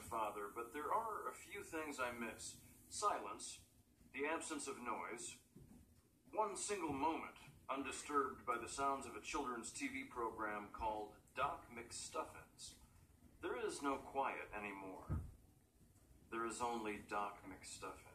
father, but there are a few things I miss. Silence, the absence of noise, one single moment undisturbed by the sounds of a children's TV program called Doc McStuffins. There is no quiet anymore. There is only Doc McStuffins.